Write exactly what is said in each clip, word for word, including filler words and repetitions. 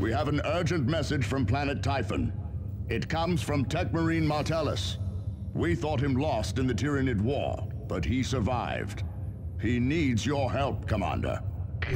We have an urgent message from planet Typhon. It comes from Techmarine Martellus. We thought him lost in the Tyranid War, but he survived. He needs your help, Commander.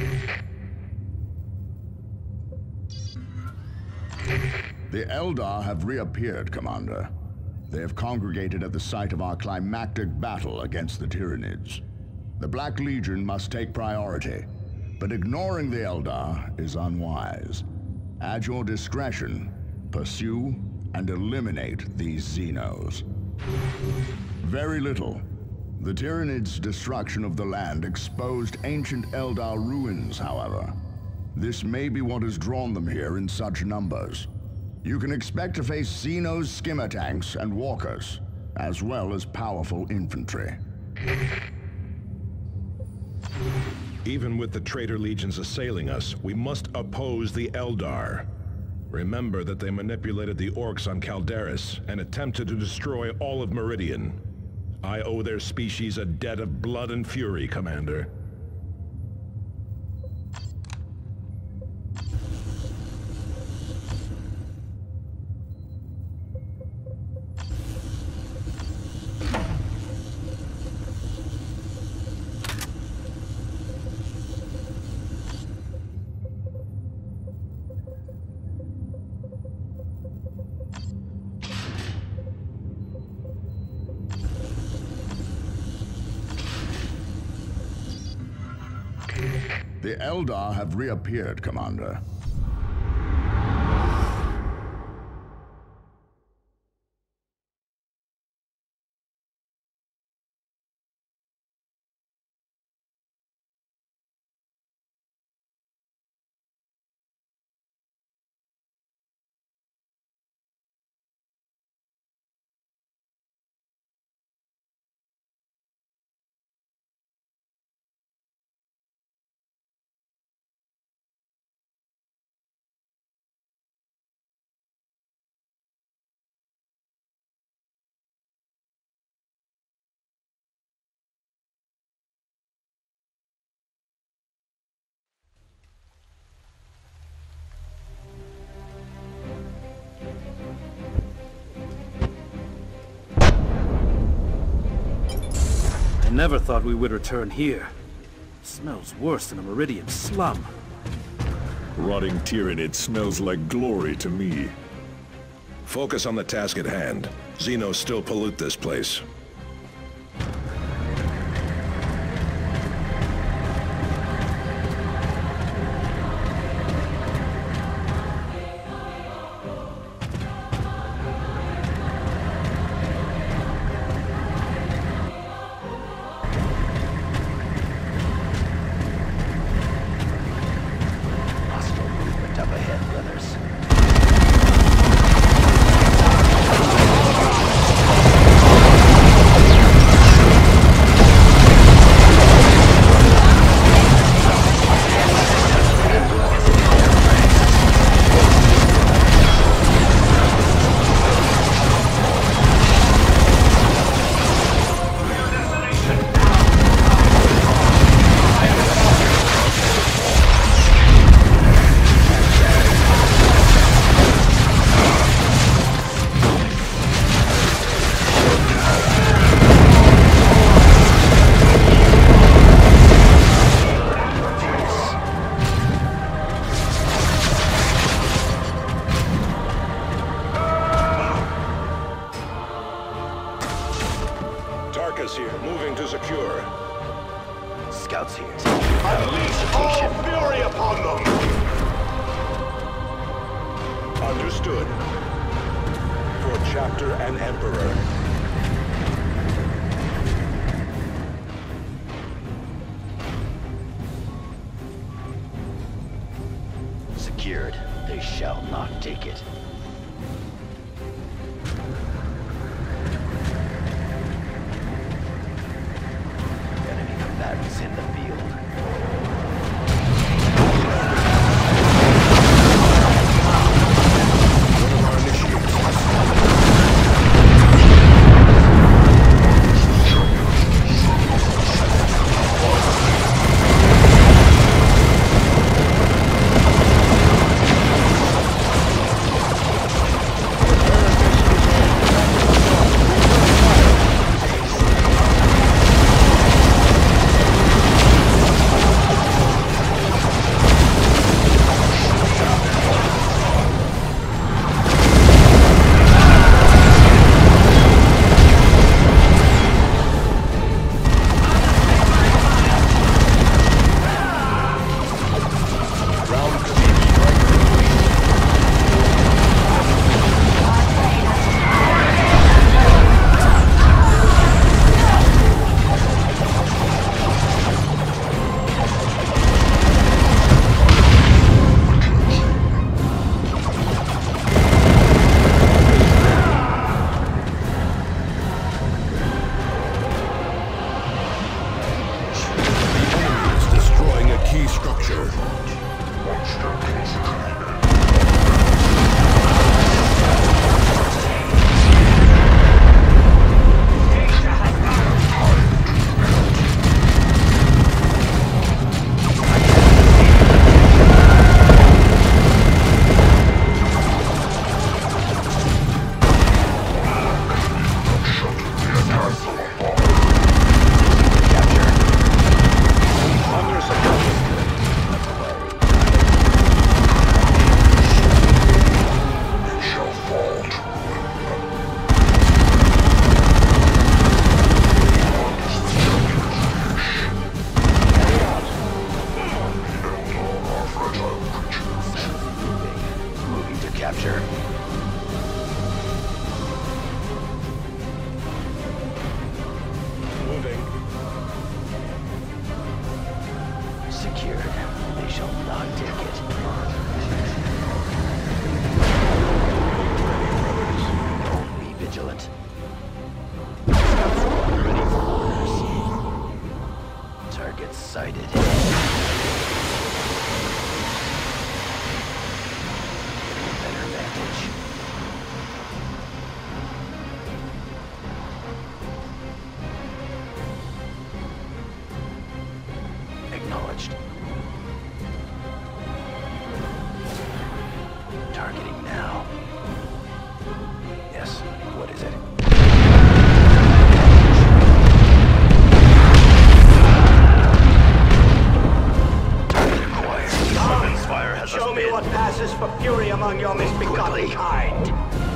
The Eldar have reappeared, Commander. They have congregated at the site of our climactic battle against the Tyranids. The Black Legion must take priority, but ignoring the Eldar is unwise. At your discretion, pursue and eliminate these Xenos. Very little. The Tyranids' destruction of the land exposed ancient Eldar ruins, however. This may be what has drawn them here in such numbers. You can expect to face Xenos skimmer tanks and walkers, as well as powerful infantry. Even with the traitor legions assailing us, we must oppose the Eldar. Remember that they manipulated the orcs on Calderis and attempted to destroy all of Meridian. I owe their species a debt of blood and fury, Commander. The Eldar have reappeared, Commander. I never thought we would return here. It smells worse than a Meridian slum. Rotting Tyranid smells like glory to me. Focus on the task at hand. Xenos still pollute this place. Here, moving to secure. Scouts here. Unleash all fury upon them! Understood. For Chapter and Emperor. Secured. They shall not take it. Combatants in the field. Capture. Capture. Moving. Secured. They shall not take it. Be vigilant. Scouts squad ready for orders. Target sighted. Better vantage. Acknowledged. Targeting now. Yes, what is it? Target acquired. Weapons fire has Show us me bid. what passes for fury among your misbegotten kind.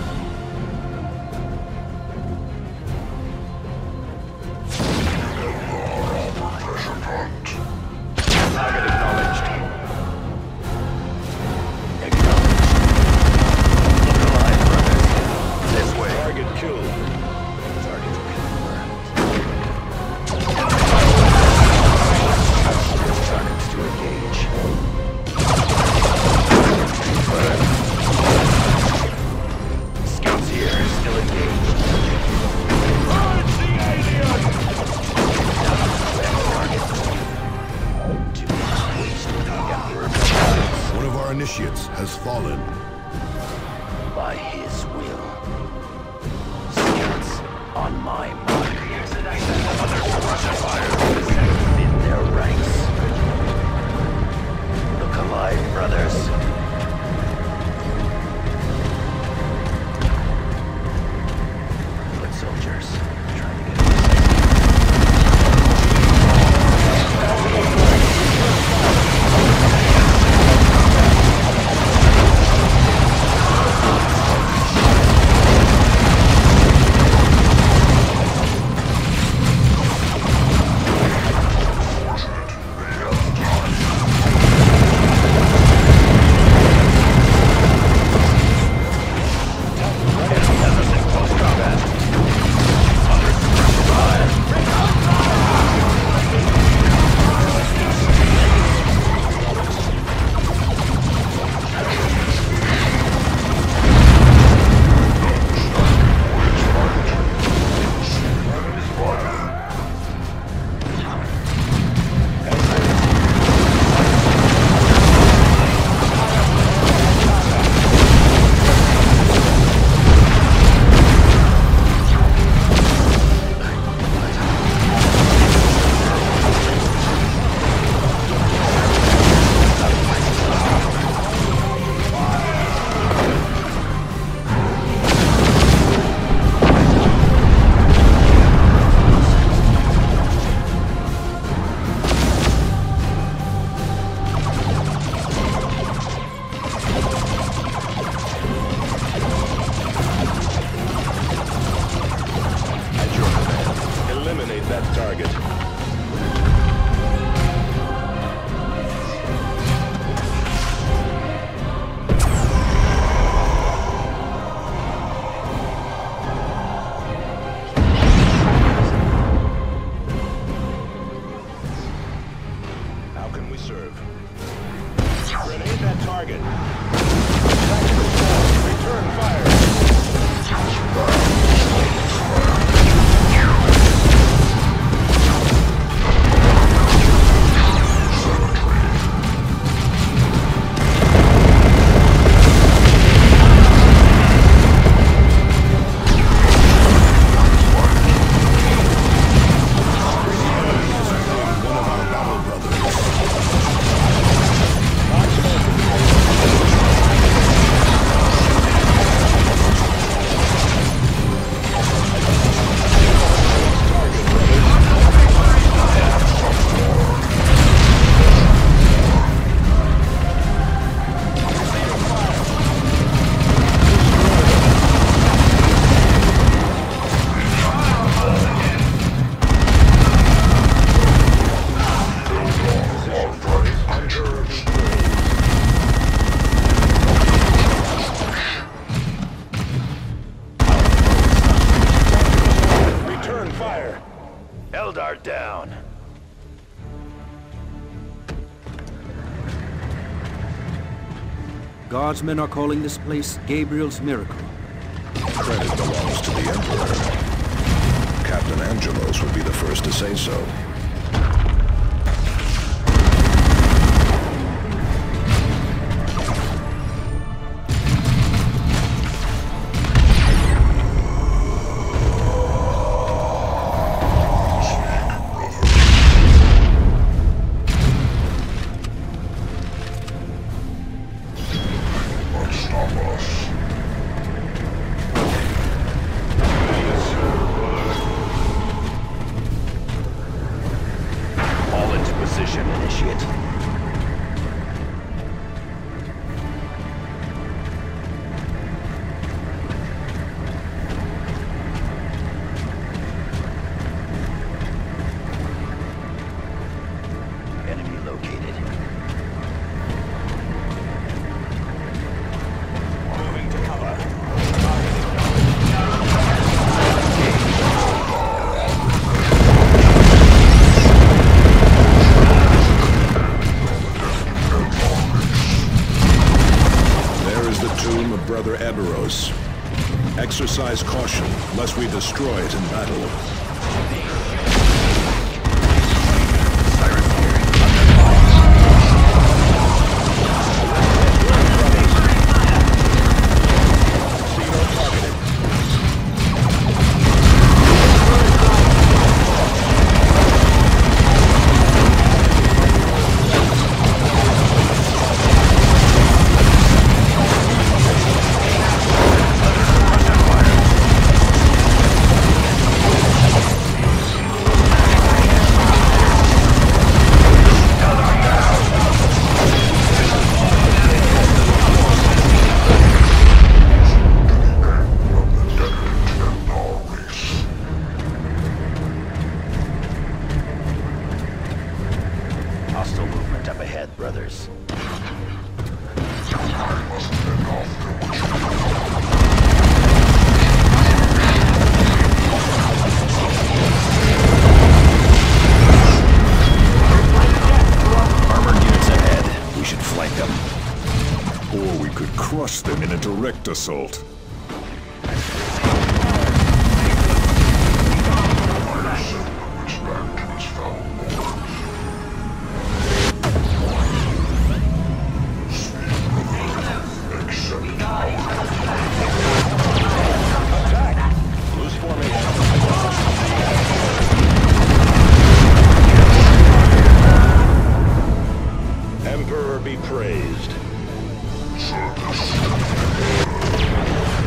Target acknowledged. Acknowledged. Look alive, brothers. This way. Target killed. Target confirmed. Targets to engage. Scouts here, still engaged. Purge the alien! Target. Too much waste with the Emperor. One of our initiates has fallen. By his will. Scouts on my mark. Other suppressor fire within their ranks. Look alive, brothers. Foot soldiers trying to get Eliminate that target. How can we serve? Grenade that target. Tactical force, return fire. Guardsmen are calling this place Gabriel's Miracle. Credit belongs to the Emperor. Captain Angelos would be the first to say so. Brother Eberros. Exercise caution, lest we destroy it in battle. Brothers. Armored units ahead. We should flank them. Or we could crush them in a direct assault. Emperor be praised.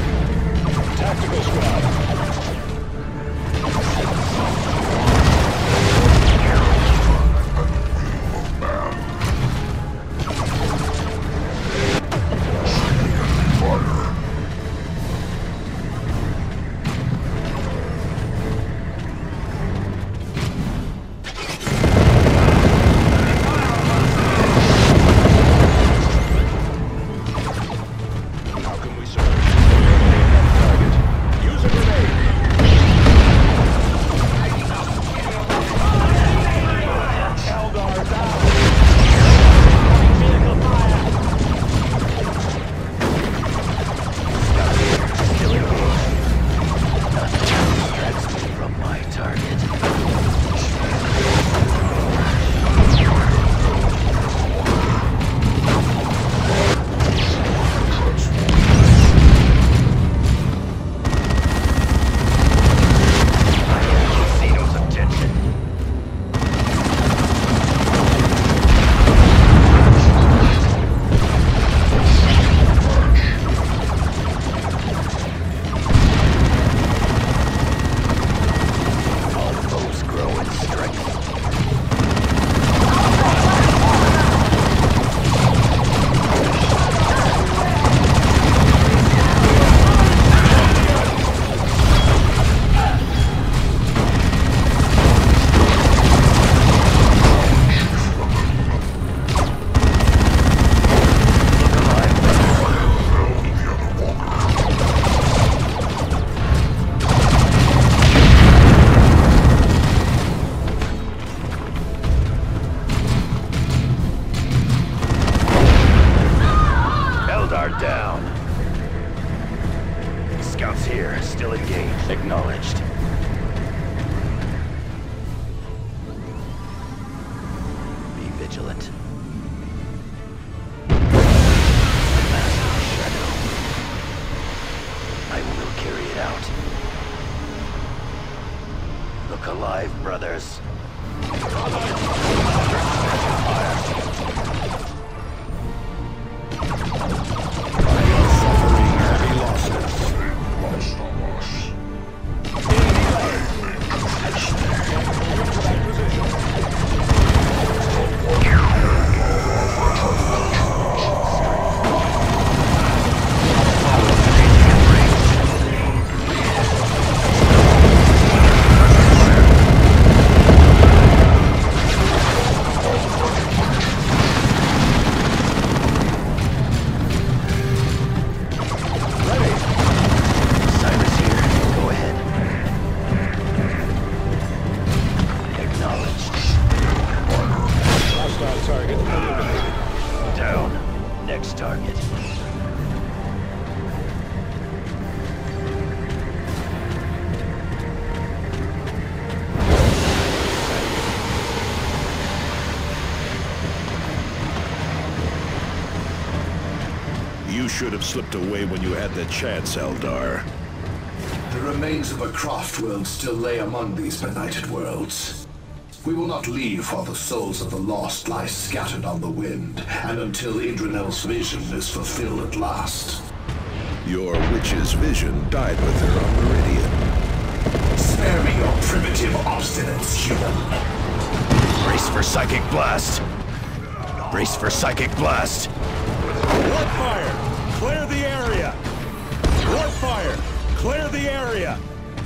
You should have slipped away when you had the chance, Eldar. The remains of a craft world still lay among these benighted worlds. We will not leave while the souls of the lost lie scattered on the wind, and until Idrinel's vision is fulfilled at last. Your witch's vision died with her on Meridian. Spare me your primitive obstinance, human. Brace for Psychic Blast! Brace for Psychic Blast! Bloodfire! Clear the area! Bloodfire! Clear the area!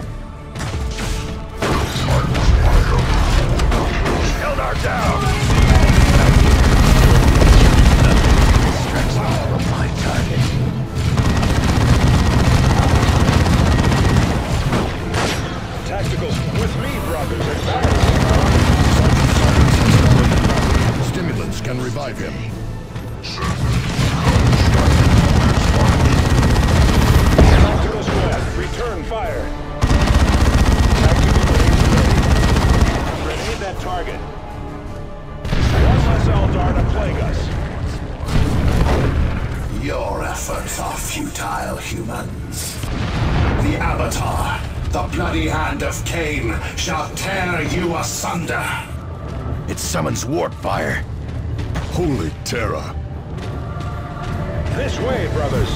Eldar down! Distracts all of my target. Tacticals, with me, brothers. Stimulants can revive him. Tactical squad, return fire. Tactical grenades ready. Grenade that target. One less Eldar to plague us. Your efforts are futile, humans. The Avatar, the bloody hand of Cain, shall tear you asunder. It summons warp fire. Holy Terra. This way, brothers.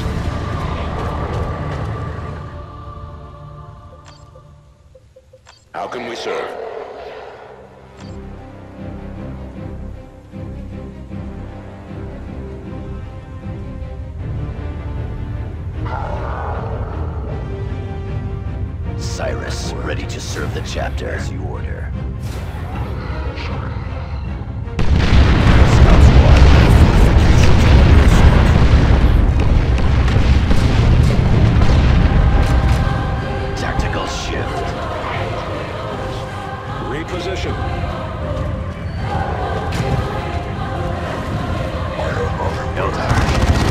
How can we serve? Cyrus, ready to serve the chapter. As you order. Tactical shift. Reposition. Eldar.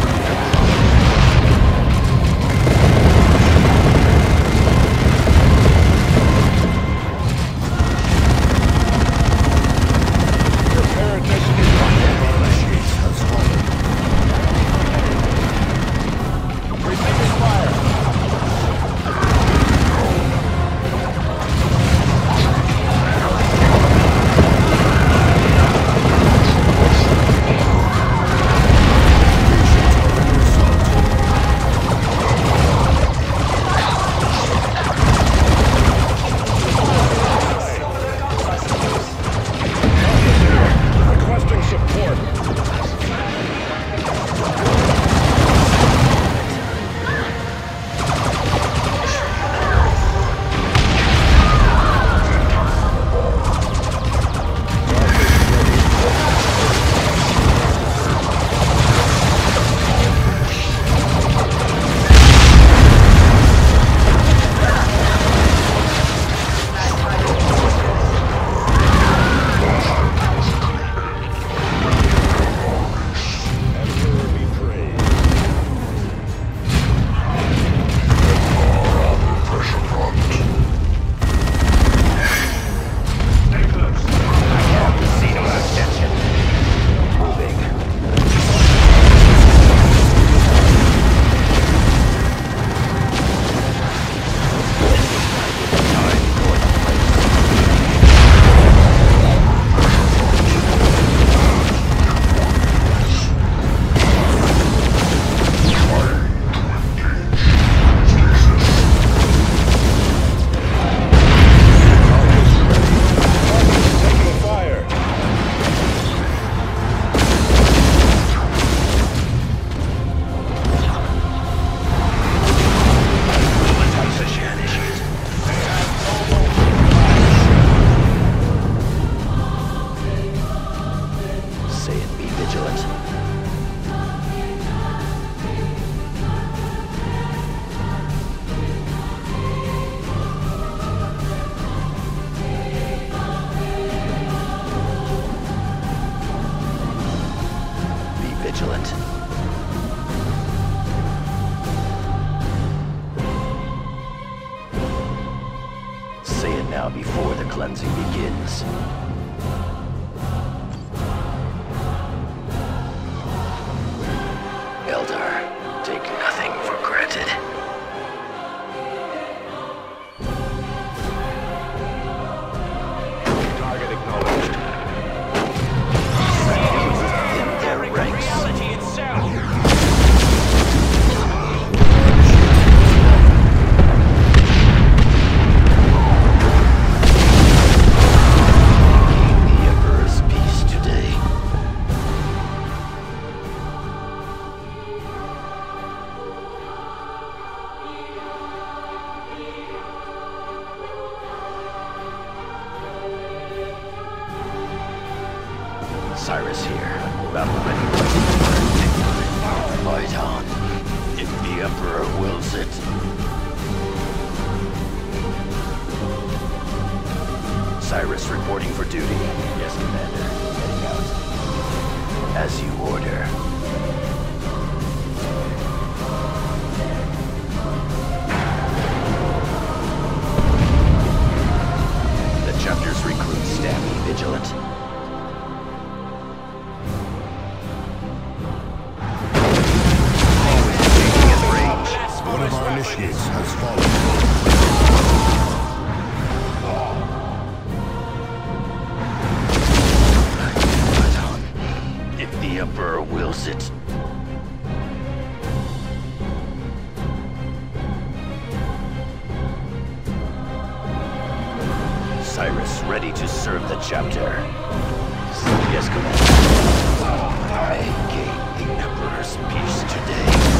now before the cleansing begins. Eldar, Cyrus here. Battle ready. Fight on. If the Emperor wills it. Cyrus reporting for duty. Yes, Commander. Heading out. As you order. The chapter's recruits stand be vigilant. One of our initiates has fallen. If the Emperor wills it. Cyrus ready to serve the chapter. Yes, Commander. I gain the Emperor's peace today.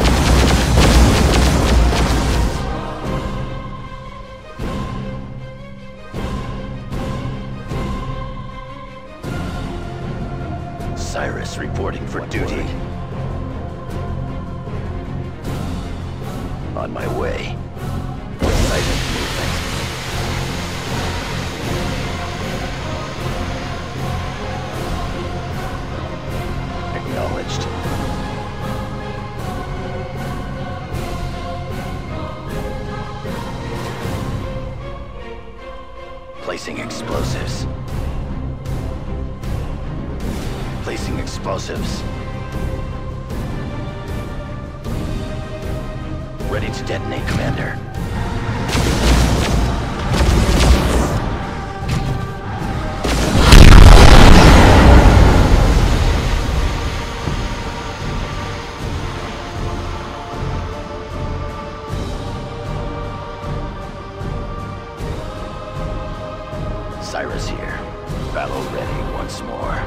Cyrus reporting for duty. On my way. Silent movement. Acknowledged. Placing explosives. Placing explosives. Ready to detonate, Commander. Cyrus here. Battle ready once more.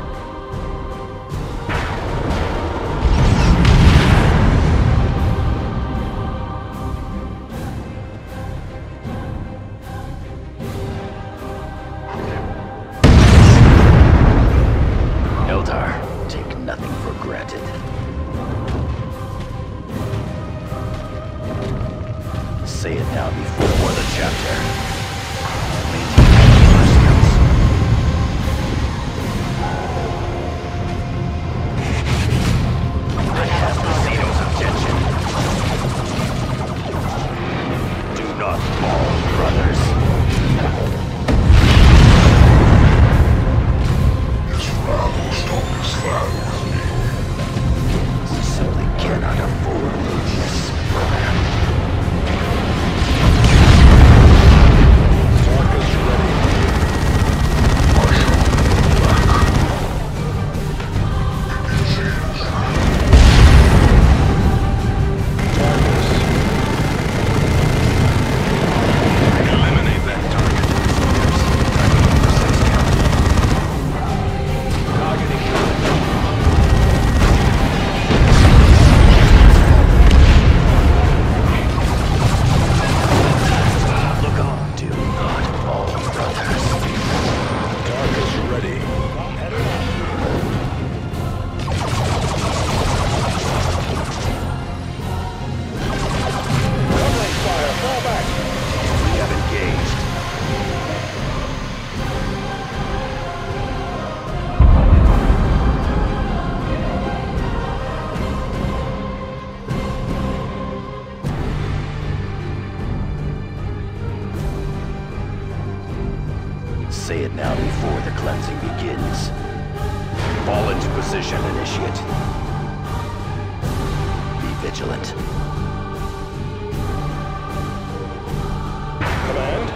Say it now before the chapter. Maintain your skills. I have Lucido's attention. Do not fall, brothers. His father stalks clouds. You simply cannot afford this, brother. Say it now before the cleansing begins. Fall into position, Initiate. Be vigilant. Command?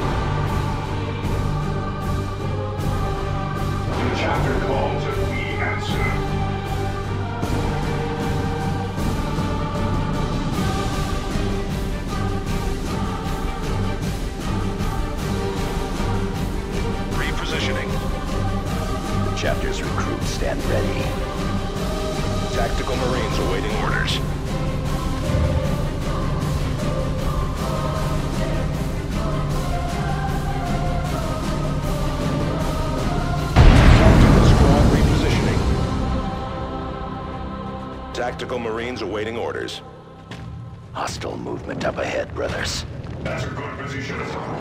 The chapter calls and we answer. Chapter's recruits stand ready. Tactical Marines awaiting orders. Tactical squad repositioning. tactical marines awaiting orders. Hostile movement up ahead, brothers. That's a good position.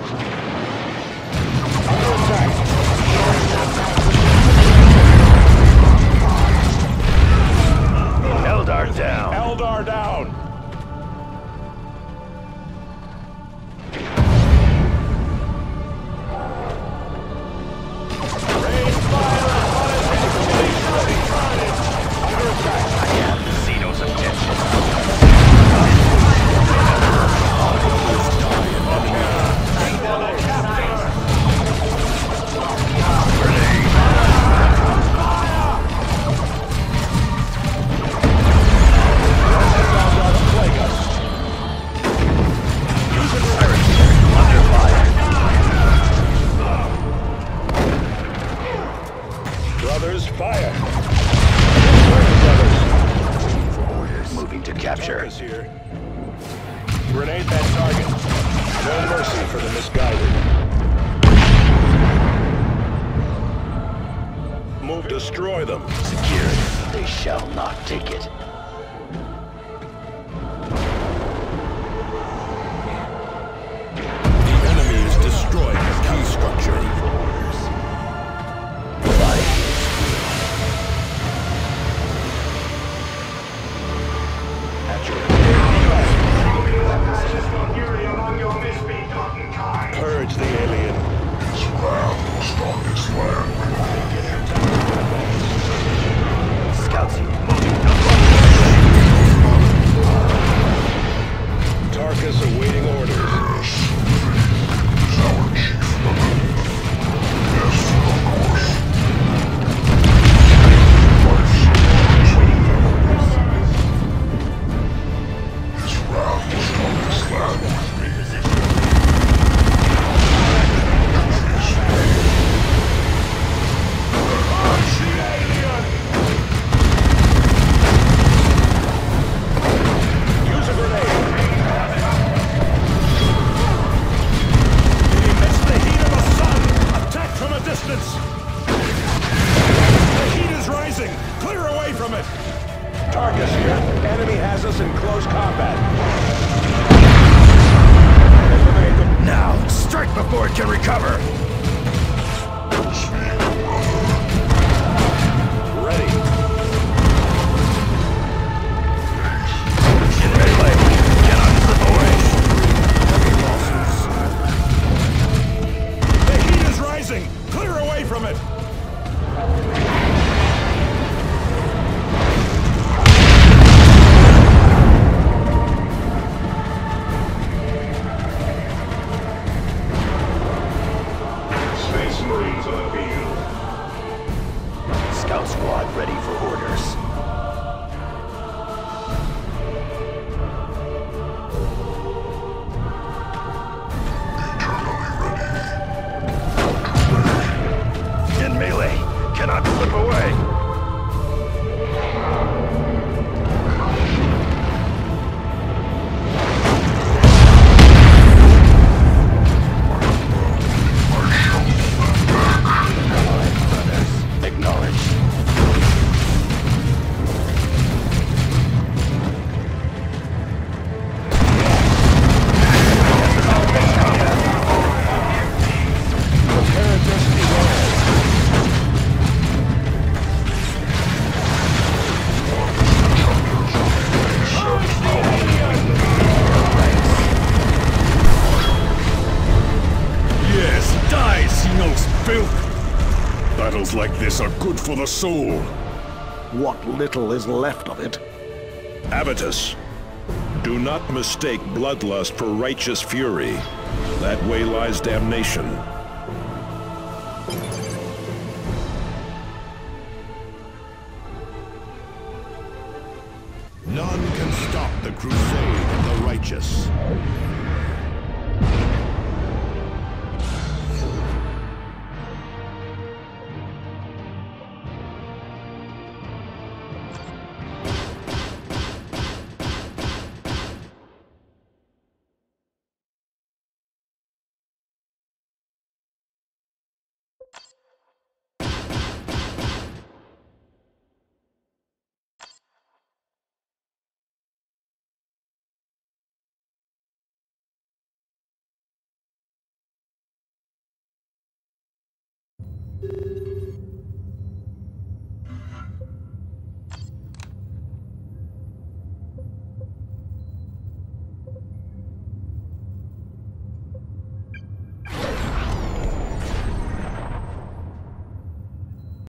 Eldar down. Eldar down. Here. Grenade that target. No mercy for the misguided. Move, destroy them. Secured. They shall not take it. The enemy is destroying the key structure. Purge the alien. Surround the strongest land. Scouts you. Tarkus awaiting orders. Is our chief. Yes, of course. Surround the strongest land with me. Tarkus here. Enemy has us in close combat. Eliminate them. Now, strike before it can recover. Ready. In melee. Cannot slip away. The heat is rising. Clear away from it. Scout squad ready for orders. In melee. Cannot slip away. Battles like this are good for the soul. What little is left of it. Avitus, do not mistake bloodlust for righteous fury. That way lies damnation. None can stop the crusade of the righteous.